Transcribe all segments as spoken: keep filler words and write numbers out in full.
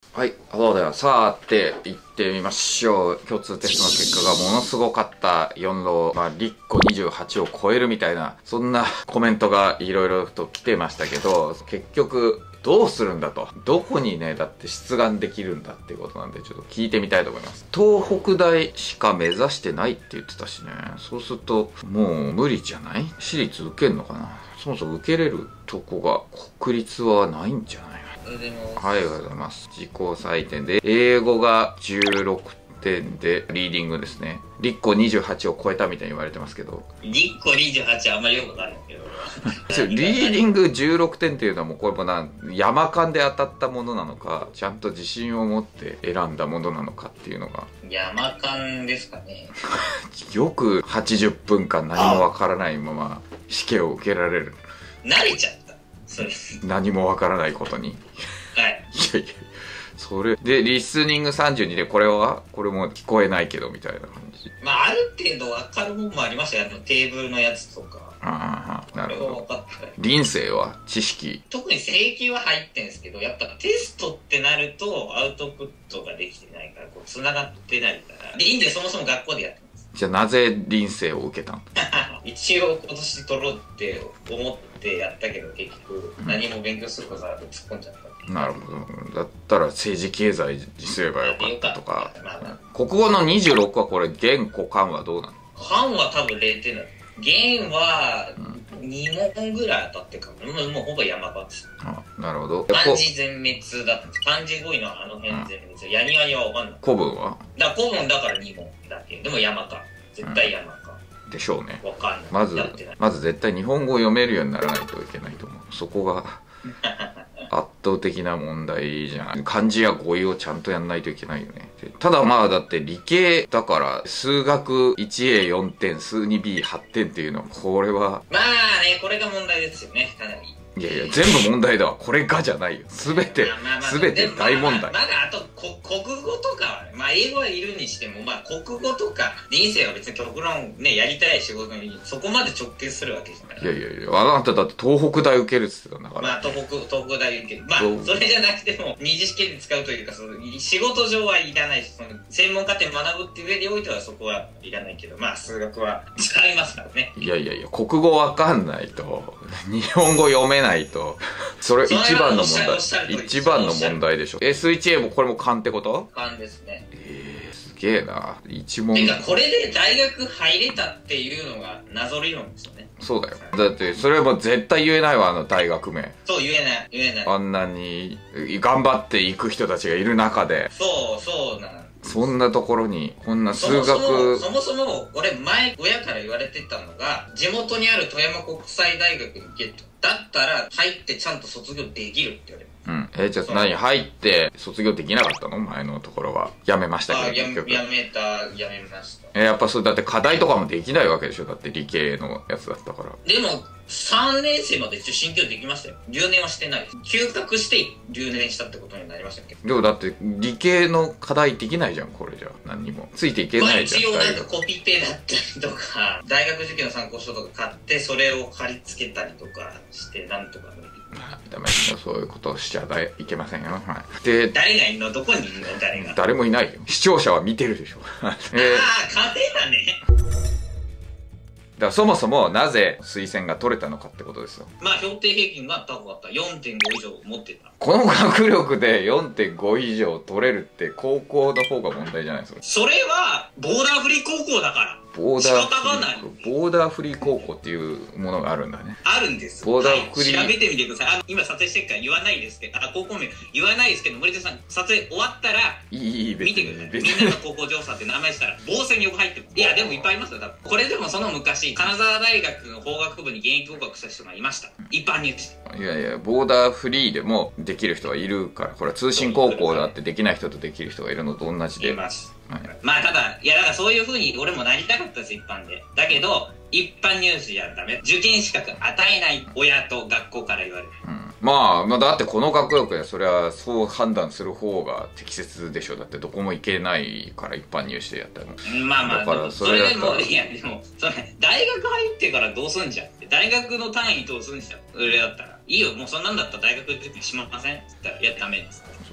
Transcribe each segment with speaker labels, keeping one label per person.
Speaker 1: はい、そうだよ。さあって行ってみましょう。共通テストの結果がものすごかったよん浪、まあ、リッコにじゅうはちを超えるみたいな、そんなコメントがいろいろと来てましたけど、結局、どうするんだと。どこにね、だって出願できるんだっていうことなんで、ちょっと聞いてみたいと思います。東北大しか目指してないって言ってたしね。そうすると、もう無理じゃない？私立受けんのかな？そもそも受けれるとこが国立はないんじゃない？はい、ありがとうございます。自己採点で、英語がじゅうろくてんで、リーディングですね。リッコにじゅうはちを超えたみたいに言われてますけど。
Speaker 2: リッコにじゅうはちはあんまりよくわかんないけど。
Speaker 1: リーディングじゅうろくてんっていうのはもうこれもな、山間で当たったものなのか、ちゃんと自信を持って選んだものなのかっていうのが。
Speaker 2: 山間ですかね。
Speaker 1: よくはちじゅっぷんかん何もわからないまま試験を受けられる。
Speaker 2: 慣れちゃった。それ。
Speaker 1: 何もわからないことに。
Speaker 2: はい。
Speaker 1: いやいや。それでリスニングさんじゅうにでこれはこれも聞こえないけどみたいな感じ。
Speaker 2: まあある程度分かるもんもありましたよ。あのテーブルのやつとか。
Speaker 1: ああ、なるほど。
Speaker 2: 分かった。
Speaker 1: 臨生は知識。
Speaker 2: 特に請求は入ってんですけど、やっぱテストってなるとアウトプットができてないから、こう繋がってないから。で、いいんでそもそも学校でやってます。
Speaker 1: じゃあなぜ臨生を受けたの？
Speaker 2: 一応今年取ろうって思ってやったけど、結局何も勉強することなく突っ込んじゃった。
Speaker 1: なるほど。だったら政治経済にすればよかったとか。国語のにじゅうろくはこれ元古漢はどうなの？
Speaker 2: 漢は多分れいてんだ。元はに問ぐらい当たってかも。もうほぼ山場です。
Speaker 1: あ、なるほど。
Speaker 2: 漢字全滅だった。漢字語彙のあの辺全滅。ヤニワニはわかんない。
Speaker 1: 古文は？
Speaker 2: だから古文だからに問だけ。でも山か。絶対山か。
Speaker 1: でしょうね。
Speaker 2: わかんない。
Speaker 1: まず、まず絶対日本語を読めるようにならないといけないと思う。そこが圧倒的な問題じゃん。漢字や語彙をちゃんとやんないといけないよね。ただまあだって理系だから数学 いちエーよんてん、数 にビーはちてんっていうのはこれは。
Speaker 2: まあね、これが問題ですよね、かなり。
Speaker 1: いやいや、全部問題だわ。これがじゃないよ。すべて、すべて大問題。
Speaker 2: まだ、まあ、あとこ、国語とかはね、まあ、英語はいるにしても、まあ、国語とか、人生は別に極論ね、やりたい仕事に、そこまで直結するわけじゃない。
Speaker 1: いやいやいや、あなただって東北大受けるっつってたんだから。
Speaker 2: まあ、東北、東北大受ける。まあ、それじゃなくても、二次試験で使うというか、その仕事上はいらないし、その専門家庭学ぶっていう上でおいてはそこはいらないけど、まあ、数学は使いますからね。
Speaker 1: いやいやいや、国語わかんないと、日本語読めないと、それ一番の問題。一番の問題でしょ。エスワンエー もこれも勘ってこと？
Speaker 2: 勘ですね。
Speaker 1: えー、すげえな。一問。
Speaker 2: てか、これで大学入れたっていうのが謎理論ですよね。
Speaker 1: そうだよ。だって、それも絶対言えないわ、あの大学名。
Speaker 2: そう、言えない。言えない。
Speaker 1: あんなに頑張っていく人たちがいる中で。
Speaker 2: そう、そうなの。
Speaker 1: そんなところに、こんな数学。
Speaker 2: そもそも、そもそも俺前、親から言われてたのが、地元にある富山国際大学に行けと。だったら、入ってちゃんと卒業できるって言われる。
Speaker 1: うん。えー、じゃあ何入って卒業できなかったの？前のところは。やめましたけど、
Speaker 2: あ、結局。やめた、やめました。
Speaker 1: えー、やっぱそう、だって課題とかもできないわけでしょ？だって理系のやつだったから。
Speaker 2: でも、さんねん生まで一応進級できましたよ。留年はしてないです。休学して留年したってことになりましたっけど。
Speaker 1: でもだって理系の課題できないじゃん、これじゃ。何にも。ついていけないじゃん。
Speaker 2: まあ一応なんかコピペだったりとか、大学受験の参考書とか買って、それを貼り付けたりとかして、なんとか無理。
Speaker 1: ダメですよ、そういうことをしちゃいけませんよ。はい。で、
Speaker 2: 誰がいるの？どこにいるの？誰が？
Speaker 1: 誰もいないよ。視聴者は見てるでしょ。えー、
Speaker 2: ああ、家庭だね。
Speaker 1: だからそもそもなぜ推薦が取れたのかってことですよ。
Speaker 2: まあ標定平均が高かった。よんてんご以上持ってた。
Speaker 1: この学力で よんてんご 以上取れるって高校の方が問題じゃないですか。
Speaker 2: それはボーダーフリー高校だから。
Speaker 1: ボーダーフリーボーダーフリー高校っていうものがあるんだね。
Speaker 2: あるんです。
Speaker 1: ボーダーフリー、
Speaker 2: はい、調べてみてください。あ、今撮影してるから言わないですけど、あ、高校名言わないですけど、森田さん撮影終わったら
Speaker 1: いいいい
Speaker 2: 見てください。みんなの高校調査って名前したら防線によく入ってる。いやでもいっぱいいますよ。多分これでもその昔金沢大学の法学部に現役合格した人がいました。一般入試。
Speaker 1: いやいや、ボーダーフリーでもできる人はいるから、これは通信高校だってできない人とできる人がいるのと同じで。
Speaker 2: います。
Speaker 1: はい、
Speaker 2: まあただ、いやだからそういう風に俺もなりたかったです、一般で。だけど、一般入試やダメ。受験資格与えない親と学校から言われる。
Speaker 1: うん、まあ、まあだってこの学力でそれはそう判断する方が適切でしょ。だってどこも行けないから一般入試でやったの。
Speaker 2: まあまあ、
Speaker 1: だから
Speaker 2: それでも、いやでも、それ、大学入ってからどうすんじゃんって。大学の単位どうすんじゃん。それだったら。いいよ、もうそんなんだったら大学受験しませんって言ったら、いや、ダメです。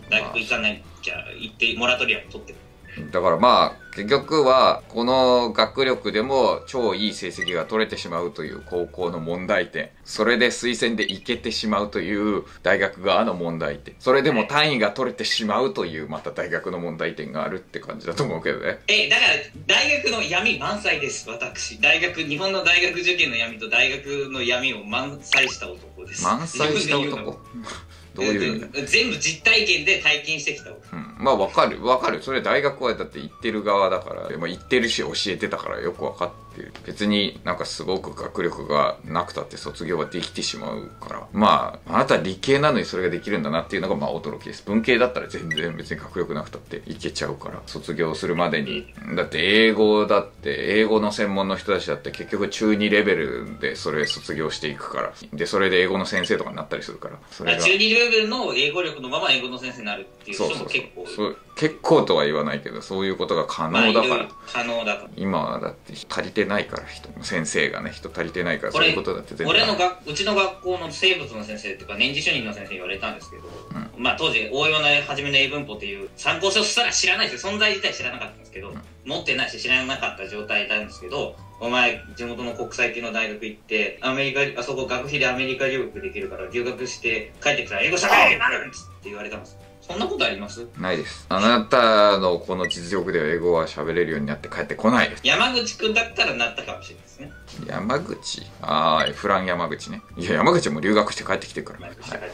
Speaker 2: 大学行かないきゃ行ってモラトリアム取ってる。
Speaker 1: だからまあ結局はこの学力でも超いい成績が取れてしまうという高校の問題点、それで推薦で行けてしまうという大学側の問題点、それでも単位が取れてしまうというまた大学の問題点があるって感じだと思うけどね。
Speaker 2: えだから大学の闇満載です。私大学日本の大学受験の闇と大学の闇を満載した男です。
Speaker 1: 満載した男どういう意味だ。
Speaker 2: 全部実体験で体験してきた。
Speaker 1: うん、まあわかるわかる。それ大学はだって行ってる側だから、まあ、行ってるし教えてたからよくわかってる。別になんかすごく学力がなくたって卒業はできてしまうから、まああなたは理系なのにそれができるんだなっていうのがまあ驚きです。文系だったら全然別に学力なくたっていけちゃうから、卒業するまでに。だって英語だって英語の専門の人たちだって結局中にレベルでそれ卒業していくから、でそれで英語の先生とかになったりするから、それが
Speaker 2: 中にレベルの英語力のまま英語の先生になるっていう人も結構
Speaker 1: そうそう結構とは言わないけど、そういうことが可能だから、まあ、
Speaker 2: 可能だから
Speaker 1: 今はだって足りてないから、人先生がね人足りてないから、そういうことだって全然
Speaker 2: 俺のがうちの学校の生物の先生っていうか年次主任の先生に言われたんですけど、うん、まあ当時応用の初めの英文法っていう参考書すら知らないですよ。存在自体知らなかったんですけど、うん、持ってないし知らなかった状態なんですけど、お前地元の国際系の大学行ってアメリカあそこ学費でアメリカ留学できるから留学して帰ってきたら英語しゃべれるようになるんですって言われたんです。そんなことあります？
Speaker 1: ないです。あなたのこの実力では英語は喋れるようになって帰ってこないです。
Speaker 2: 山口くんだったらなったかもしれないですね。
Speaker 1: 山口、ああフラン山口ね。いや山口も留学して帰ってきてるから、はい、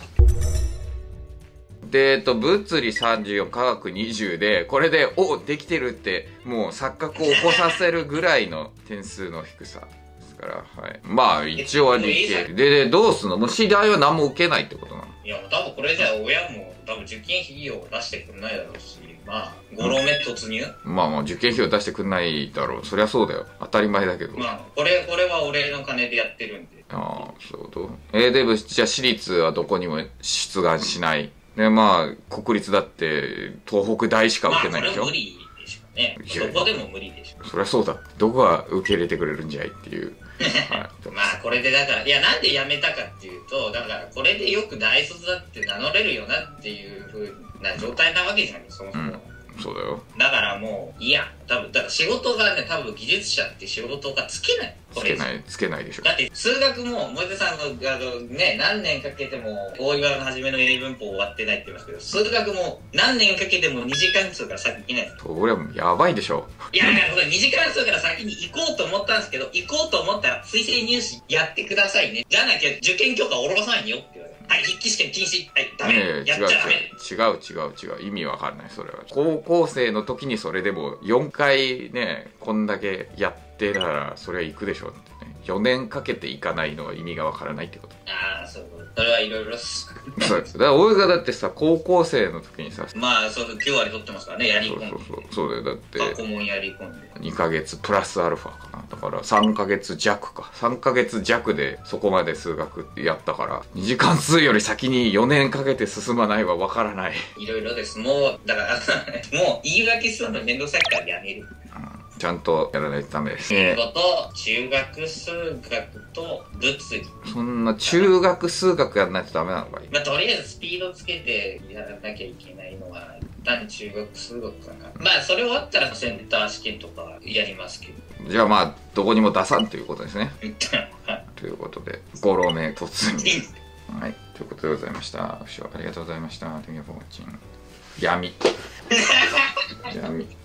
Speaker 1: でえっと物理さんじゅうよん科学にじゅうでこれでおできてるってもう錯覚を起こさせるぐらいの点数の低さですから、はい、まあ一応は理系ででどうすんの？もう次第は何も受けないってことなの？
Speaker 2: いや多分これじゃあ親も多分受験費用を出してくれないだろうし、まあご浪目突入、
Speaker 1: うん、まあまあ受験費用出してくれないだろう。そりゃそうだよ、当たり前だけど。
Speaker 2: まあこれこれは俺の金でやってるんで。
Speaker 1: ああそういうこと。えー、でもじゃあ私立はどこにも出願しないで、まあ国立だって東北大しか受けないでしょ。
Speaker 2: まあこれ無理でしょうね。どこでも無理でしょ。
Speaker 1: そりゃそうだ、どこが受け入れてくれるんじゃいっていう
Speaker 2: はい、まあこれでだからいやなんで辞めたかっていうと、だからこれでよく大卒だって名乗れるよなっていう風な状態なわけじゃん、そもそも、
Speaker 1: うん、そうだよ。
Speaker 2: だからもういや多分だから仕事がね多分技術者って仕事がつけない。
Speaker 1: つけないつけないでしょ。
Speaker 2: だって数学も森田さんのあのね何年かけても大岩の初めの英文法終わってないって言いますけど、数学も何年かけてもに次関数から先にいないです。
Speaker 1: これはやばいでしょ。
Speaker 2: いやいやに次関数から先に行こうと思ったんですけど、行こうと思ったら推薦入試やってくださいね、じゃなきゃ受験許可下ろさんよって言われて、はい筆記試験禁止、はいダメ、
Speaker 1: ね、
Speaker 2: やっちゃダメ。
Speaker 1: 違う違う違う違う意味わかんない。それは高校生の時にそれでもよんかいねこんだけやってたらそれは行くでしょってね。よねんかけていかないのは意味がわからないってこと。
Speaker 2: ああそういうこと。それはいろいろっす。
Speaker 1: そうです。だから俺がだってさ高校生の時にさ、
Speaker 2: まあそうきゅう割取ってますからね、やり込んで。
Speaker 1: そうそうそうそうだよ。だって
Speaker 2: 過去問やり込んで
Speaker 1: にかげつプラスアルファかな。だからさんかげつ弱かさんかげつ弱でそこまで数学やったから、二次関数より先によねんかけて進まないはわからない。
Speaker 2: いろいろです。もうだからもう言い訳するのめんどくさいからやめる、
Speaker 1: うん、ちゃんとやらないとダメです。
Speaker 2: 英語と中学数学と物理。
Speaker 1: そんな中学数学やらないとダメなのかい。
Speaker 2: まあとりあえずスピードつけてやらなきゃいけないのは一旦中学数学かな。まあそれ終わったらセンター試験とかやりますけど。
Speaker 1: じゃあまあどこにも出さんということですね。
Speaker 2: はい、
Speaker 1: ということでご浪目突入はいということでございました。ご視聴ありがとうございました。Thank you for watching。闇闇